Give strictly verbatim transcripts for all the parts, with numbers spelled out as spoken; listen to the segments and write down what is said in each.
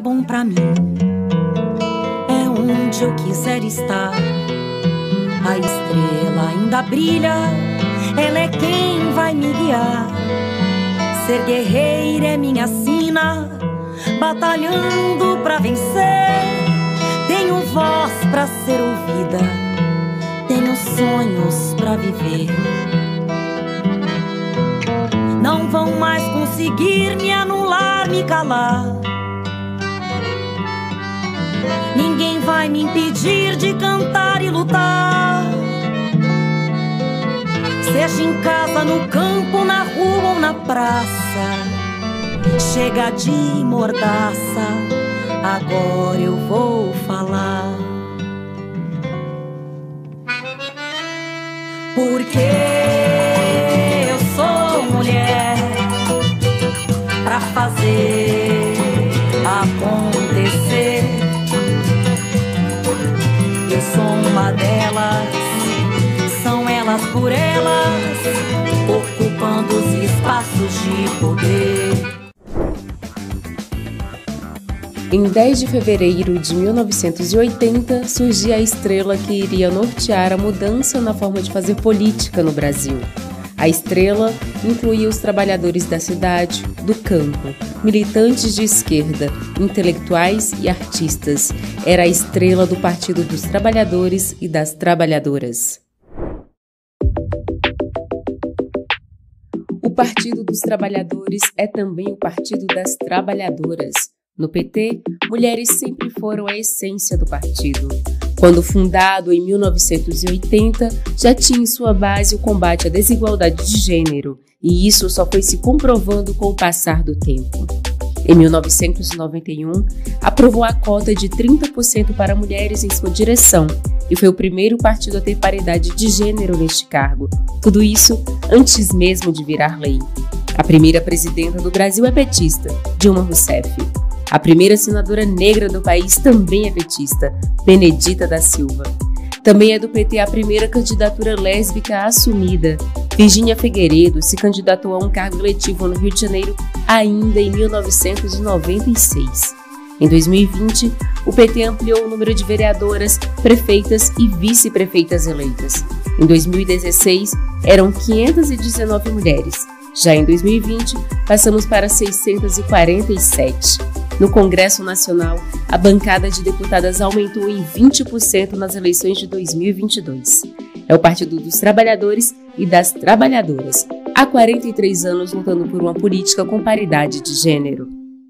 bom pra mim, é onde eu quiser estar. A estrela ainda brilha, ela é quem vai me guiar. Ser guerreira é minha sina, batalhando pra vencer. Tenho voz pra ser ouvida, tenho sonhos pra viver. Não vão mais conseguir me anular, me calar. Ninguém vai me impedir de cantar e lutar. Seja em casa, no campo, na rua ou na praça. Chega de mordaça, agora eu vou falar. Porque eu sou mulher pra fazer acontecer. Eu sou uma delas, são elas por elas, ocupando os espaços de poder. Em dez de fevereiro de mil novecentos e oitenta, surgia a estrela que iria nortear a mudança na forma de fazer política no Brasil. A estrela incluía os trabalhadores da cidade, do campo, militantes de esquerda, intelectuais e artistas. Era a estrela do Partido dos Trabalhadores e das Trabalhadoras. O Partido dos Trabalhadores é também o Partido das Trabalhadoras. No P T, mulheres sempre foram a essência do partido. Quando fundado em mil novecentos e oitenta, já tinha em sua base o combate à desigualdade de gênero, e isso só foi se comprovando com o passar do tempo. Em mil novecentos e noventa e um, aprovou a cota de trinta por cento para mulheres em sua direção, e foi o primeiro partido a ter paridade de gênero neste cargo. Tudo isso antes mesmo de virar lei. A primeira presidenta do Brasil é petista, Dilma Rousseff. A primeira senadora negra do país também é petista, Benedita da Silva. Também é do P T a primeira candidatura lésbica assumida. Virgínia Figueiredo se candidatou a um cargo eletivo no Rio de Janeiro ainda em mil novecentos e noventa e seis. Em dois mil e vinte, o P T ampliou o número de vereadoras, prefeitas e vice-prefeitas eleitas. Em dois mil e dezesseis, eram quinhentas e dezenove mulheres. Já em dois mil e vinte, passamos para seiscentas e quarenta e sete. No Congresso Nacional, a bancada de deputadas aumentou em vinte por cento nas eleições de dois mil e vinte e dois. É o Partido dos Trabalhadores e das Trabalhadoras, há quarenta e três anos lutando por uma política com paridade de gênero.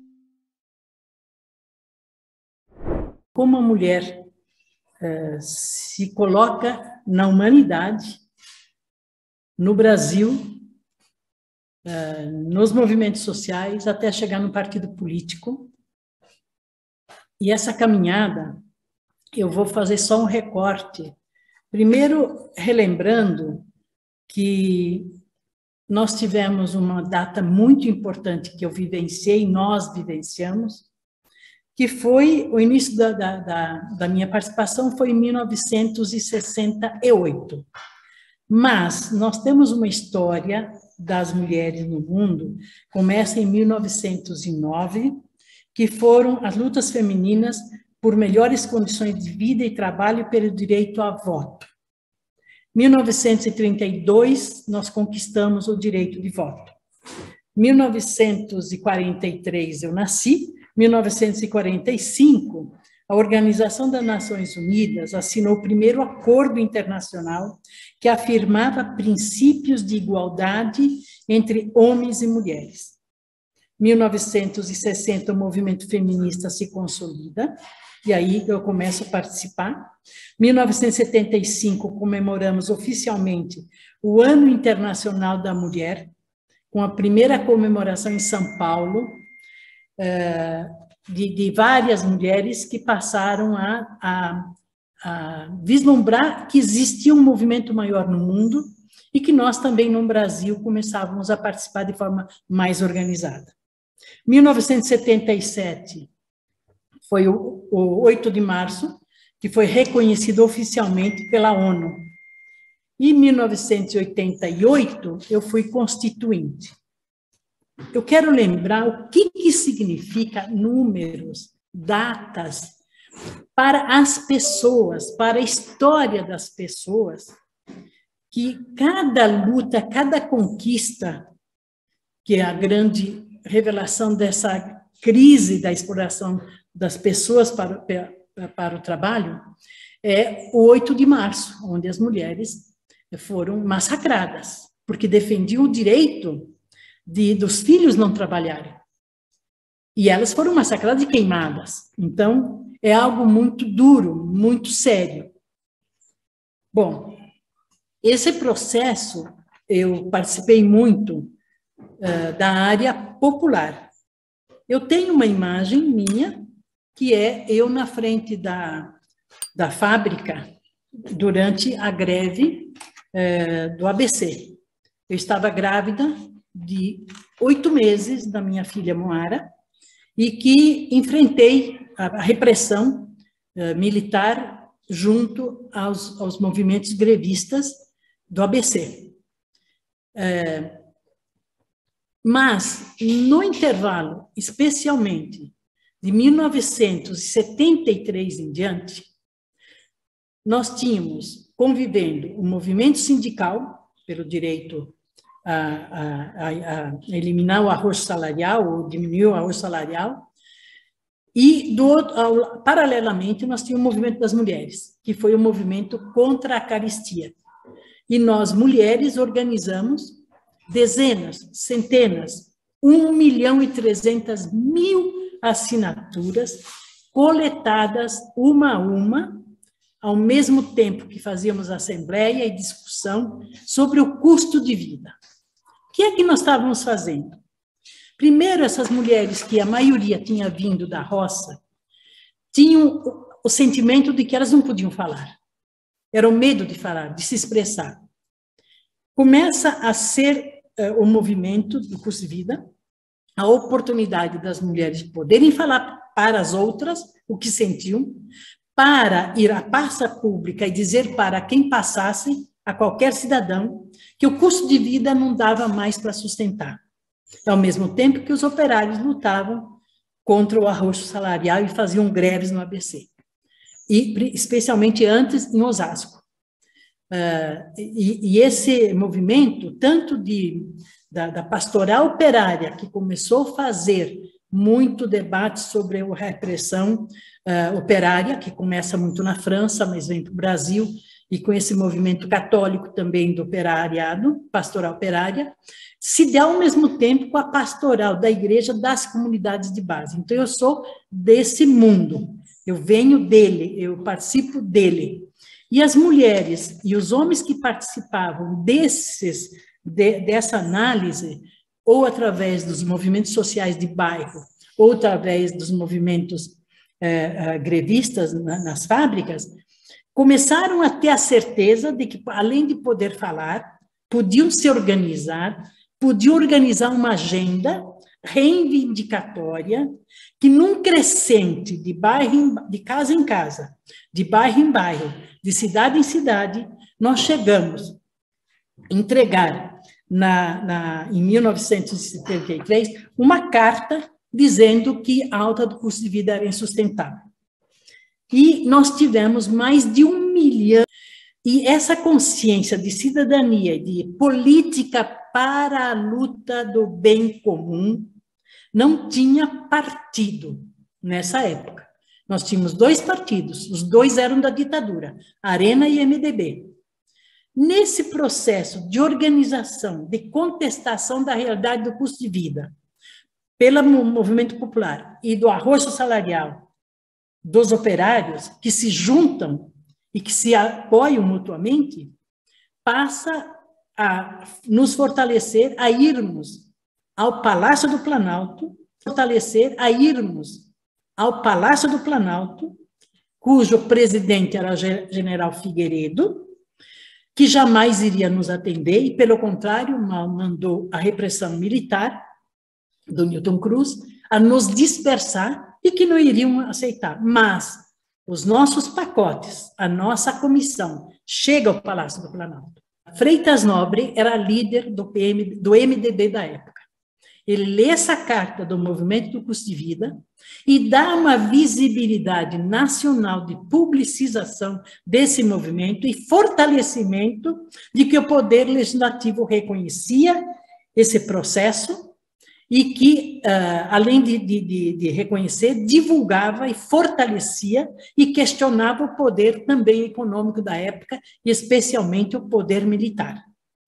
Como a mulher uh, se coloca na humanidade, no Brasil, uh, nos movimentos sociais, até chegar no partido político. E essa caminhada, eu vou fazer só um recorte. Primeiro, relembrando que nós tivemos uma data muito importante que eu vivenciei, nós vivenciamos, que foi o início da, da, da, da minha participação, foi em mil novecentos e sessenta e oito. Mas nós temos uma história das mulheres no mundo, começa em mil novecentos e nove, que foram as lutas femininas por melhores condições de vida e trabalho e pelo direito a voto. mil novecentos e trinta e dois, nós conquistamos o direito de voto. mil novecentos e quarenta e três, eu nasci. mil novecentos e quarenta e cinco, a Organização das Nações Unidas assinou o primeiro acordo internacional que afirmava princípios de igualdade entre homens e mulheres. mil novecentos e sessenta, o movimento feminista se consolida, e aí eu começo a participar. mil novecentos e setenta e cinco, comemoramos oficialmente o Ano Internacional da Mulher, com a primeira comemoração em São Paulo, de, de várias mulheres que passaram a, a, a vislumbrar que existia um movimento maior no mundo e que nós também no Brasil começávamos a participar de forma mais organizada. mil novecentos e setenta e sete foi o, o oito de março, que foi reconhecido oficialmente pela ONU. E em mil novecentos e oitenta e oito, eu fui constituinte. Eu quero lembrar o que, que significa números datas, para as pessoas, para a história das pessoas, que cada luta, cada conquista, que é a grande revelação dessa crise da exploração das pessoas para, para o trabalho, é o oito de março, onde as mulheres foram massacradas, porque defendiam o direito de, dos filhos não trabalharem. E elas foram massacradas e queimadas. Então, é algo muito duro, muito sério. Bom, esse processo, eu participei muito uh, da área popular. Eu tenho uma imagem minha, que é eu na frente da, da fábrica, durante a greve uh, do A B C. Eu estava grávida de oito meses da minha filha Moara, e que enfrentei a repressão uh, militar junto aos, aos movimentos grevistas do A B C. É, mas, no intervalo, especialmente de mil novecentos e setenta e três em diante, nós tínhamos convivendo o movimento sindical pelo direito a, a, a, a eliminar o arroz salarial, ou diminuir o arroz salarial, e, do, ao, paralelamente, nós tínhamos o movimento das mulheres, que foi o movimento contra a carestia. E nós, mulheres, organizamos dezenas, centenas, um milhão e trezentas mil assinaturas coletadas uma a uma, ao mesmo tempo que fazíamos assembleia e discussão sobre o custo de vida. O que é que nós estávamos fazendo? Primeiro, essas mulheres, que a maioria tinha vindo da roça, tinham o sentimento de que elas não podiam falar. Era o medo de falar, de se expressar. Começa a ser uh, o movimento do custo de vida, a oportunidade das mulheres poderem falar para as outras o que sentiam, para ir à praça pública e dizer para quem passasse, a qualquer cidadão, que o custo de vida não dava mais para sustentar. Ao mesmo tempo que os operários lutavam contra o arroxo salarial e faziam greves no A B C. E, especialmente antes, em Osasco. Uh, e, e esse movimento, tanto de, da, da pastoral operária, que começou a fazer muito debate sobre a repressão uh, operária, que começa muito na França, mas vem para o Brasil, e com esse movimento católico também do operariado, pastoral operária, se dá ao mesmo tempo com a pastoral da igreja das comunidades de base. Então, eu sou desse mundo, eu venho dele, eu participo dele. E as mulheres e os homens que participavam desses, de, dessa análise, ou através dos movimentos sociais de bairro, ou através dos movimentos eh, eh, grevistas na, nas fábricas, começaram a ter a certeza de que, além de poder falar, podiam se organizar, podiam organizar uma agenda reivindicatória, que num crescente de bairro em, de casa em casa, de bairro em bairro, de cidade em cidade, nós chegamos a entregar, na, na, em mil novecentos e setenta e três, uma carta dizendo que a alta do custo de vida era insustentável. E nós tivemos mais de um milhão, e essa consciência de cidadania, de política para a luta do bem comum, não tinha partido nessa época. Nós tínhamos dois partidos, os dois eram da ditadura, Arena e M D B. Nesse processo de organização, de contestação da realidade do custo de vida, pelo movimento popular e do arroxo salarial dos operários, que se juntam e que se apoiam mutuamente, passa a nos fortalecer, a irmos ao Palácio do Planalto, fortalecer a irmos ao Palácio do Planalto, cujo presidente era o general Figueiredo, que jamais iria nos atender, e, pelo contrário, mandou a repressão militar do Newton Cruz a nos dispersar e que não iriam aceitar. Mas os nossos pacotes, a nossa comissão, chega ao Palácio do Planalto. Freitas Nobre era líder do, P M, do M D B da época. ele lê essa carta do movimento do custo de vida e dá uma visibilidade nacional de publicização desse movimento e fortalecimento de que o Poder Legislativo reconhecia esse processo e que, uh, além de, de, de reconhecer, divulgava e fortalecia e questionava o poder também econômico da época, e especialmente o poder militar.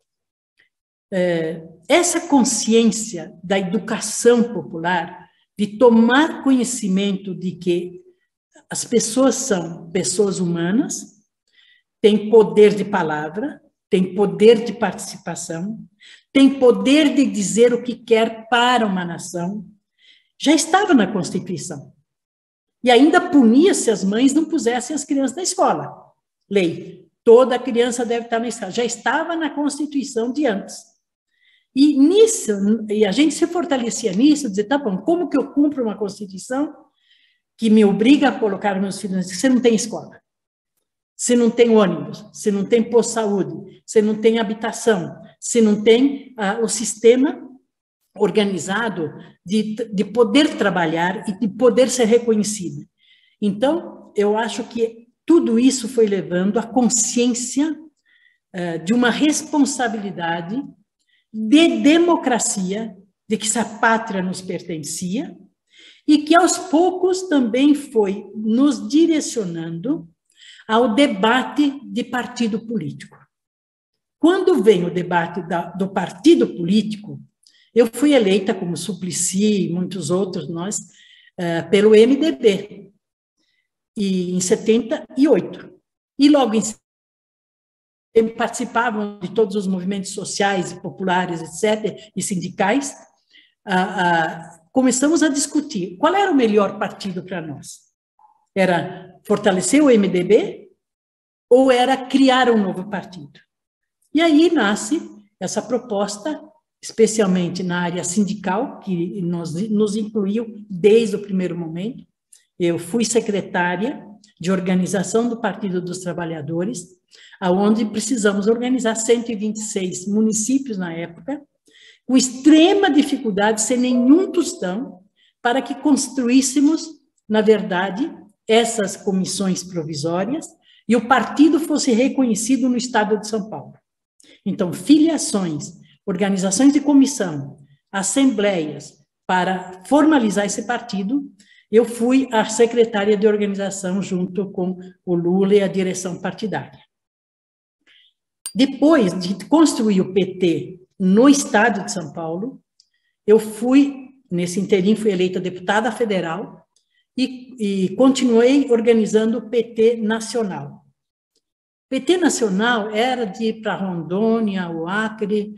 Uh, essa consciência da educação popular, de tomar conhecimento de que as pessoas são pessoas humanas, têm poder de palavra, têm poder de participação, tem poder de dizer o que quer para uma nação, já estava na Constituição. E ainda punia se as mães não pusessem as crianças na escola. Lei, toda criança deve estar na escola. Já estava na Constituição de antes. E nisso, e a gente se fortalecia nisso, dizer, tá bom, como que eu cumpro uma Constituição que me obriga a colocar meus filhos na escola? Você não tem escola. Se não tem ônibus, se não tem posto de saúde, se não tem habitação, se não tem ah, o sistema organizado de, de poder trabalhar e de poder ser reconhecido. Então, eu acho que tudo isso foi levando à consciência ah, de uma responsabilidade de democracia, de que essa pátria nos pertencia, e que aos poucos também foi nos direcionando ao debate de partido político. Quando vem o debate da, do partido político, eu fui eleita, como Suplicy e muitos outros, nós, uh, pelo M D B, e, em setenta e oito. E logo em setenta, participavam de todos os movimentos sociais, populares, etcétera, e sindicais, uh, uh, começamos a discutir qual era o melhor partido para nós. Era fortalecer o M D B ou era criar um novo partido? E aí nasce essa proposta, especialmente na área sindical, que nos, nos incluiu desde o primeiro momento. Eu fui secretária de organização do Partido dos Trabalhadores, aonde precisamos organizar cento e vinte e seis municípios na época, com extrema dificuldade, sem nenhum tostão, para que construíssemos, na verdade, essas comissões provisórias e o partido fosse reconhecido no estado de São Paulo. Então, filiações, organizações de comissão, assembleias, para formalizar esse partido, eu fui a secretária de organização junto com o Lula e a direção partidária. Depois de construir o P T no estado de São Paulo, eu fui, nesse interim, fui eleita deputada federal, E, e continuei organizando o P T nacional. O P T nacional era de ir para Rondônia, o Acre,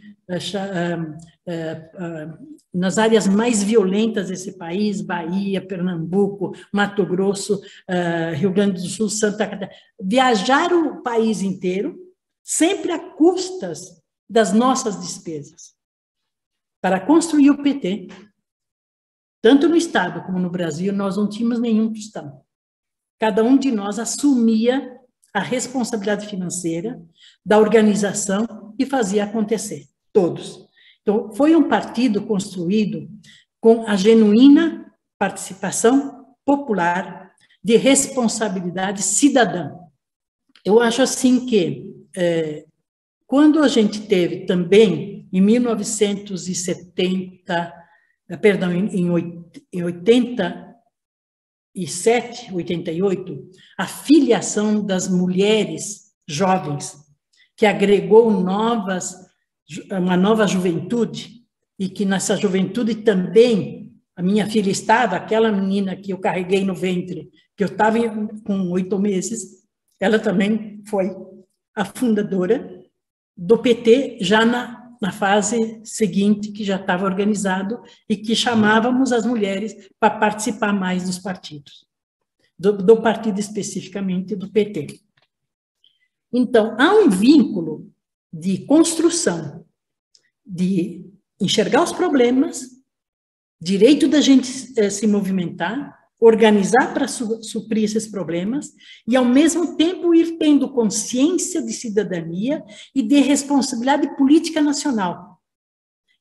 nas áreas mais violentas desse país, Bahia, Pernambuco, Mato Grosso, Rio Grande do Sul, Santa Catarina, viajar o país inteiro, sempre a custas das nossas despesas, para construir o P T. Tanto no Estado como no Brasil, nós não tínhamos nenhum tostão. Cada um de nós assumia a responsabilidade financeira da organização e fazia acontecer, todos. Então, foi um partido construído com a genuína participação popular de responsabilidade cidadã. Eu acho assim que, é, quando a gente teve também, em mil novecentos e setenta, perdão, em oitenta e sete, oitenta e oito, a filiação das mulheres jovens, que agregou novas, uma nova juventude, e que nessa juventude também, a minha filha estava, aquela menina que eu carreguei no ventre, que eu estava com oito meses, ela também foi a fundadora do P T, já na na fase seguinte, que já estava organizado e que chamávamos as mulheres para participar mais dos partidos, do, do partido especificamente do P T. Então, há um vínculo de construção, de enxergar os problemas, direito da gente eh, se movimentar, organizar para su suprir esses problemas e, ao mesmo tempo, ir tendo consciência de cidadania e de responsabilidade política nacional,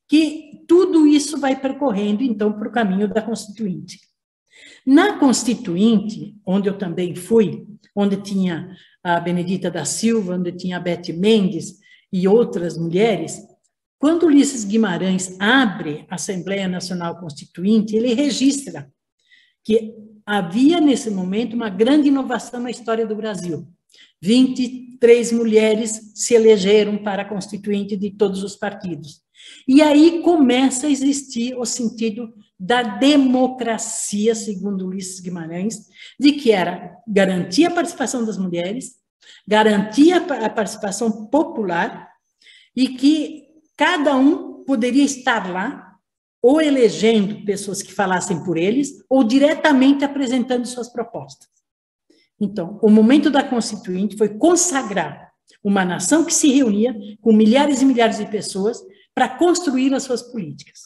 que tudo isso vai percorrendo, então, para o caminho da Constituinte. Na Constituinte, onde eu também fui, onde tinha a Benedita da Silva, onde tinha a Beth Mendes e outras mulheres, quando Ulisses Guimarães abre a Assembleia Nacional Constituinte, ele registra que havia, nesse momento, uma grande inovação na história do Brasil. vinte e três mulheres se elegeram para a Constituinte de todos os partidos. E aí começa a existir o sentido da democracia, segundo Ulisses Guimarães, de que era garantir a participação das mulheres, garantir a participação popular, e que cada um poderia estar lá, ou elegendo pessoas que falassem por eles, ou diretamente apresentando suas propostas. Então, o momento da Constituinte foi consagrar uma nação que se reunia com milhares e milhares de pessoas para construir as suas políticas.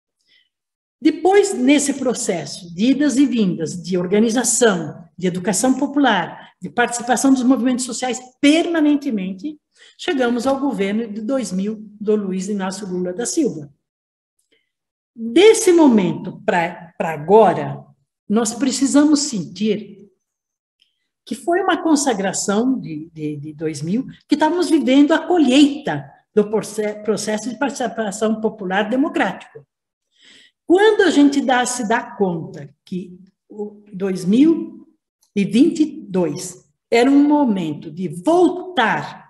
Depois, nesse processo de idas e vindas, de organização, de educação popular, de participação dos movimentos sociais permanentemente, chegamos ao governo de dois mil do Luiz Inácio Lula da Silva. Desse momento para agora, nós precisamos sentir que foi uma consagração de, de, de dois mil, que estávamos vivendo a colheita do processo de participação popular democrático. Quando a gente dá, se dá conta que o dois mil e vinte e dois era um momento de voltar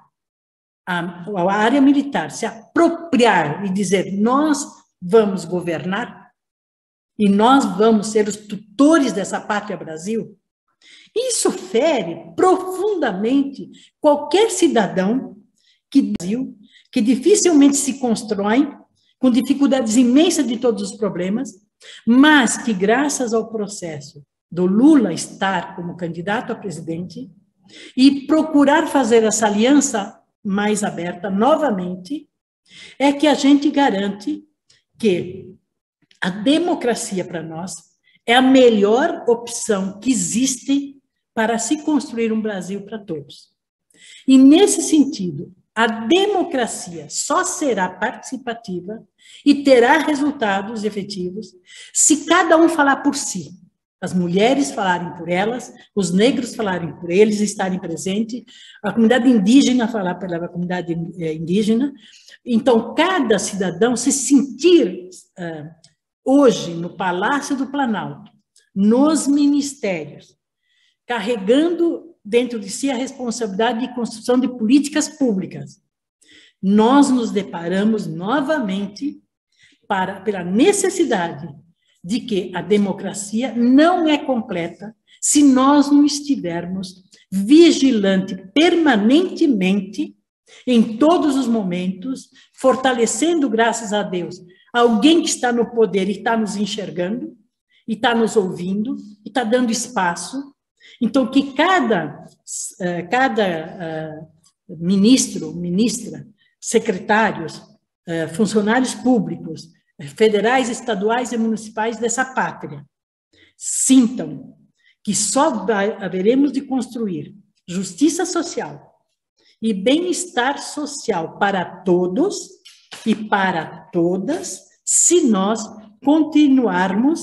à, à área militar, se apropriar e dizer, nós vamos governar e nós vamos ser os tutores dessa pátria Brasil, isso fere profundamente qualquer cidadão que, que dificilmente se constrói, com dificuldades imensas de todos os problemas, mas que, graças ao processo do Lula estar como candidato a presidente e procurar fazer essa aliança mais aberta novamente, é que a gente garante que a democracia para nós é a melhor opção que existe para se construir um Brasil para todos. E, nesse sentido, a democracia só será participativa e terá resultados efetivos se cada um falar por si. As mulheres falarem por elas, os negros falarem por eles, estarem presentes, a comunidade indígena falar pela comunidade indígena. Então, cada cidadão se sentir uh, hoje no Palácio do Planalto, nos ministérios, carregando dentro de si a responsabilidade de construção de políticas públicas, nós nos deparamos novamente para, pela necessidade de que a democracia não é completa se nós não estivermos vigilante permanentemente, em todos os momentos, fortalecendo, graças a Deus, alguém que está no poder e está nos enxergando, e está nos ouvindo, e está dando espaço. Então, que cada, cada ministro, ministra, secretários, funcionários públicos, federais, estaduais e municipais dessa pátria, sintam que só haveremos de construir justiça social e bem-estar social para todos e para todas, se nós continuarmos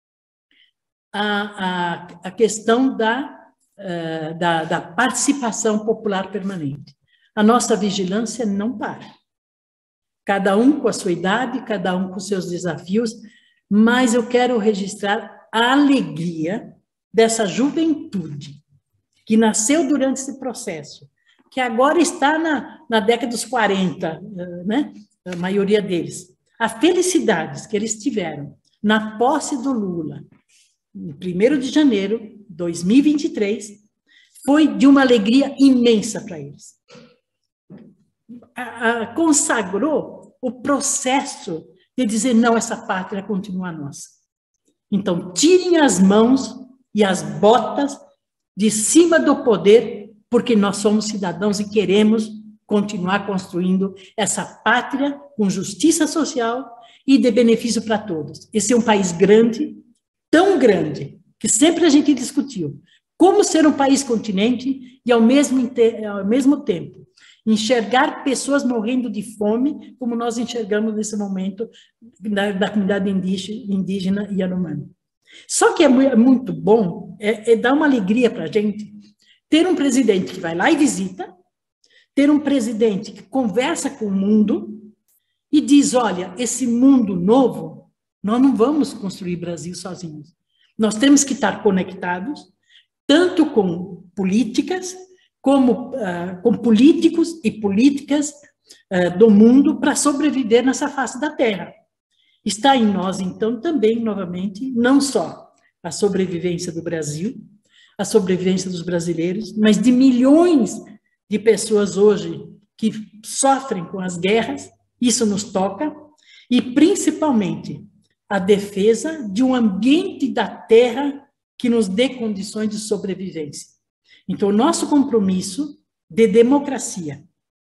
a, a, a questão da, uh, da, da participação popular permanente. A nossa vigilância não para. Cada um com a sua idade, cada um com seus desafios, mas eu quero registrar a alegria dessa juventude que nasceu durante esse processo, que agora está na, na década dos quarenta, né? A maioria deles. A felicidade que eles tiveram na posse do Lula, no primeiro de janeiro de dois mil e vinte e três, foi de uma alegria imensa para eles. A, a, consagrou o processo de dizer, não, essa pátria continua nossa. Então, tirem as mãos e as botas de cima do poder, porque nós somos cidadãos e queremos continuar construindo essa pátria com justiça social e de benefício para todos. Esse é um país grande, tão grande, que sempre a gente discutiu como ser um país continente e, ao mesmo, ao mesmo tempo, enxergar pessoas morrendo de fome, como nós enxergamos nesse momento da, da comunidade indígena, indígena Yanomami. Só que é muito bom, é, é dar uma alegria para a gente, ter um presidente que vai lá e visita, ter um presidente que conversa com o mundo e diz, olha, esse mundo novo, nós não vamos construir Brasil sozinhos. Nós temos que estar conectados, tanto com políticas, como uh, com políticos e políticas uh, do mundo para sobreviver nessa face da Terra. Está em nós, então, também, novamente, não só a sobrevivência do Brasil, a sobrevivência dos brasileiros, mas de milhões de pessoas hoje que sofrem com as guerras, isso nos toca, e principalmente a defesa de um ambiente da Terra que nos dê condições de sobrevivência. Então, o nosso compromisso de democracia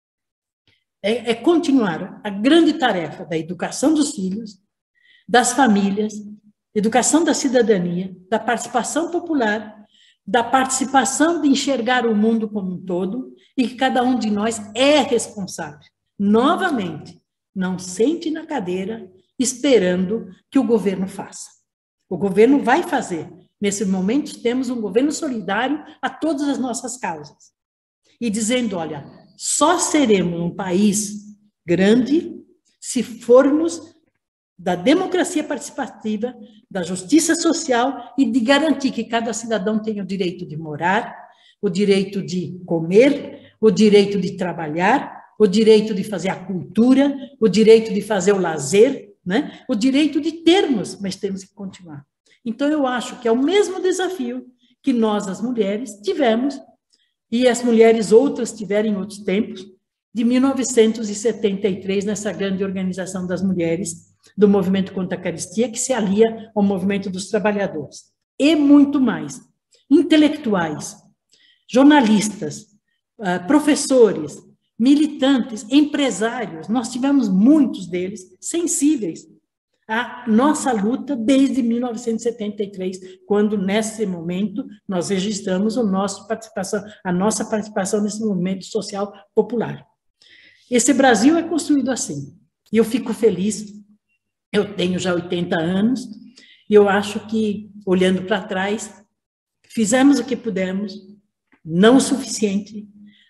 é, é continuar a grande tarefa da educação dos filhos, das famílias, educação da cidadania, da participação popular, da participação de enxergar o mundo como um todo, e que cada um de nós é responsável. Novamente, não sente na cadeira esperando que o governo faça. O governo vai fazer. Nesse momento, temos um governo solidário a todas as nossas causas. E dizendo, olha, só seremos um país grande se formos da democracia participativa, da justiça social e de garantir que cada cidadão tenha o direito de morar, o direito de comer, o direito de trabalhar, o direito de fazer a cultura, o direito de fazer o lazer, né? O direito de termos, mas temos que continuar. Então, eu acho que é o mesmo desafio que nós, as mulheres, tivemos, e as mulheres outras tiveram em outros tempos, de mil novecentos e setenta e três, nessa grande organização das mulheres, do movimento contra a carestia, que se alia ao movimento dos trabalhadores. E muito mais. Intelectuais, jornalistas, professores, militantes, empresários, nós tivemos muitos deles sensíveis à nossa luta desde mil novecentos e setenta e três, quando, nesse momento, nós registramos o nosso participação, a nossa participação nesse movimento social popular. Esse Brasil é construído assim, e eu fico feliz. Eu tenho já oitenta anos, e eu acho que, olhando para trás, fizemos o que pudemos, não o suficiente,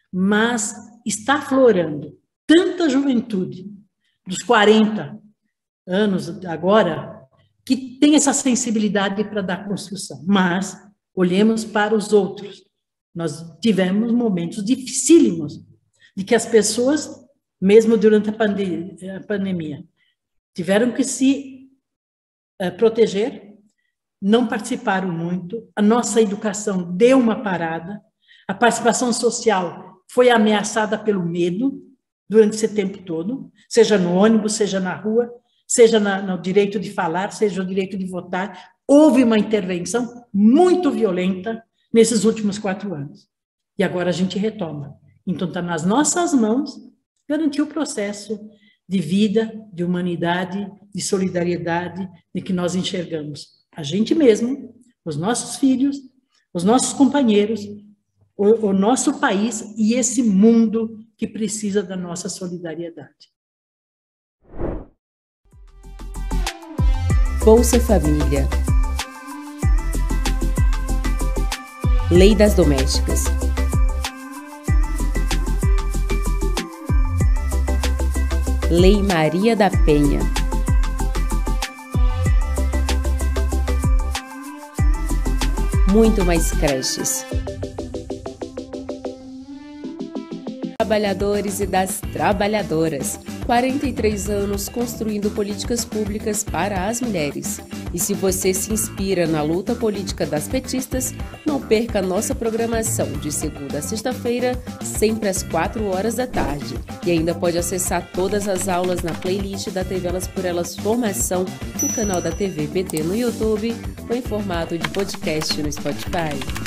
mas está aflorando tanta juventude, dos quarenta anos agora, que tem essa sensibilidade para dar construção. Mas, olhemos para os outros. Nós tivemos momentos dificílimos, de que as pessoas, mesmo durante a pandemia, a pandemia tiveram que se uh, proteger, não participaram muito, a nossa educação deu uma parada, a participação social foi ameaçada pelo medo durante esse tempo todo, seja no ônibus, seja na rua, seja na, no direito de falar, seja o direito de votar. Houve uma intervenção muito violenta nesses últimos quatro anos. E agora a gente retoma. Então está nas nossas mãos garantir o processo de vida, de humanidade, de solidariedade, de que nós enxergamos a gente mesmo, os nossos filhos, os nossos companheiros, o, o nosso país e esse mundo que precisa da nossa solidariedade. Bolsa Família. Lei das Domésticas. Lei Maria da Penha. Muito mais creches. Trabalhadores e das trabalhadoras. quarenta e três anos construindo políticas públicas para as mulheres. E se você se inspira na luta política das petistas, não perca a nossa programação de segunda a sexta-feira, sempre às quatro horas da tarde. E ainda pode acessar todas as aulas na playlist da T V Elas por Elas Formação, no canal da T V P T no YouTube ou em formato de podcast no Spotify.